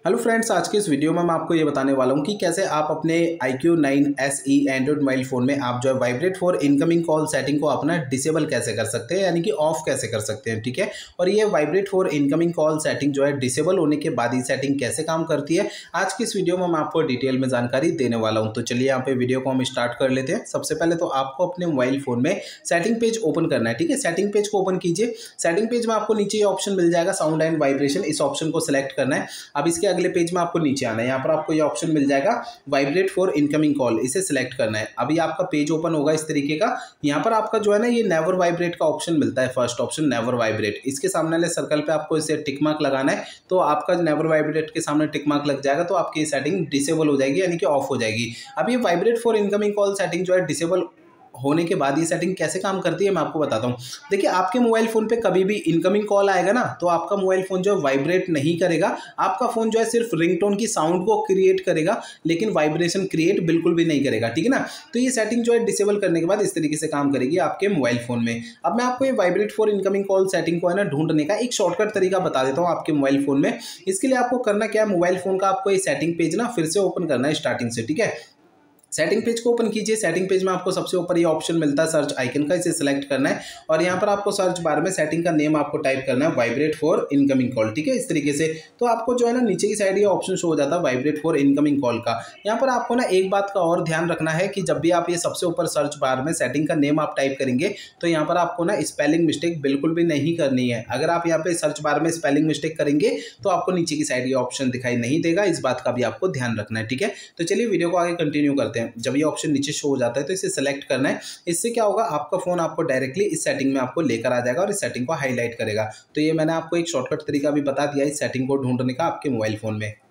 Hello friends, आज के इस वीडियो में मैं आपको ये बताने वाला हूँ कि कैसे आप अपने iQOO 9 SE android mobile phone में आप जो है vibrate for incoming call setting को अपना डिसेबल कैसे कर सकते हैं, यानी कि ऑफ कैसे कर सकते हैं। ठीक है, और ये vibrate for incoming call setting जो है डिसेबल होने के बाद ये सेटिंग कैसे काम करती है, आज की इस वीडियो में मैं आपको डिटेल में जानकारी देने वाला हूँ। तो चलिए यहाँ पे वीडियो को हम स्टार्ट कर लेते हैं। सबसे पहले तो आपको अपने मोबाइल फ़ोन में सेटिंग पेज ओपन करना है। ठीक है, सेटिंग पेज को ओपन कीजिए। सेटिंग पेज में आपको नीचे ये ऑप्शन मिल जाएगा साउंड एंड वाइब्रेशन, इस ऑप्शन को सिलेक्ट करना है। अब इसके अगले पेज में आपको नीचे आना है, यहाँ पर आपको ये ऑप्शन मिल जाएगा वाइब्रेट फॉर इनकमिंग कॉल, इसे सिलेक्ट करना है। अभी आपका पेज ओपन होगा इस तरीके का। यहाँ पर आपका जो है ना ये नेवर वाइब्रेट का ऑप्शन मिलता है, फर्स्ट ऑप्शन नेवर वाइब्रेट। इसके सामने वाले सर्कल पे आपको इसे टिक मार्क लगाना है, तो आपका नेवर वाइब्रेट के सामने टिक मार्क लग जाएगा, तो आपकी सेटिंग डिसेबल हो जाएगी, यानी कि ऑफ हो जाएगी। अब ये vibrate for incoming call setting जो है डिसेबल होने के बाद ये सेटिंग कैसे काम करती है मैं आपको बताता हूँ। देखिए, आपके मोबाइल फ़ोन पे कभी भी इनकमिंग कॉल आएगा ना, तो आपका मोबाइल फ़ोन जो है वाइब्रेट नहीं करेगा। आपका फ़ोन जो है सिर्फ रिंगटोन की साउंड को क्रिएट करेगा, लेकिन वाइब्रेशन क्रिएट बिल्कुल भी नहीं करेगा। ठीक है ना, तो ये सेटिंग जो है डिसेबल करने के बाद इस तरीके से काम करेगी आपके मोबाइल फ़ोन में। अब मैं आपको ये vibrate for incoming call setting को है ना ढूंढने का एक शॉर्टकट तरीका बता देता हूँ आपके मोबाइल फ़ोन में। इसके लिए आपको करना क्या है, मोबाइल फ़ोन का आपको ये सेटिंग पेज ना फिर से ओपन करना है स्टार्टिंग से। ठीक है, सेटिंग पेज को ओपन कीजिए। सेटिंग पेज में आपको सबसे ऊपर ये ऑप्शन मिलता है सर्च आइकन का, इसे सिलेक्ट करना है और यहाँ पर आपको सर्च बार में सेटिंग का नेम आपको टाइप करना है वाइब्रेट फॉर इनकमिंग कॉल। ठीक है, इस तरीके से तो आपको जो है ना नीचे की साइड ये ऑप्शन शो हो जाता है वाइब्रेट फॉर इनकमिंग कॉल का। यहाँ पर आपको ना एक बात का और ध्यान रखना है कि जब भी आप ये सबसे ऊपर सर्च बार में सेटिंग का नेम आप टाइप करेंगे, तो यहाँ पर आपको ना स्पेलिंग मिस्टेक बिल्कुल भी नहीं करनी है। अगर आप यहाँ पे सर्च बार में स्पेलिंग मिस्टेक करेंगे तो आपको नीचे की साइड ये ऑप्शन दिखाई नहीं देगा, इस बात का भी आपको ध्यान रखना है। ठीक है, तो चलिए वीडियो को आगे कंटिन्यू करते हैं। जब ये ऑप्शन नीचे शो हो जाता है तो इसे सेलेक्ट करना है। इससे क्या होगा, आपका फोन आपको डायरेक्टली इस सेटिंग में आपको लेकर आ जाएगा और इस सेटिंग को हाईलाइट करेगा। तो ये मैंने आपको एक शॉर्टकट तरीका भी बता दिया इस सेटिंग को ढूंढने का आपके मोबाइल फोन में।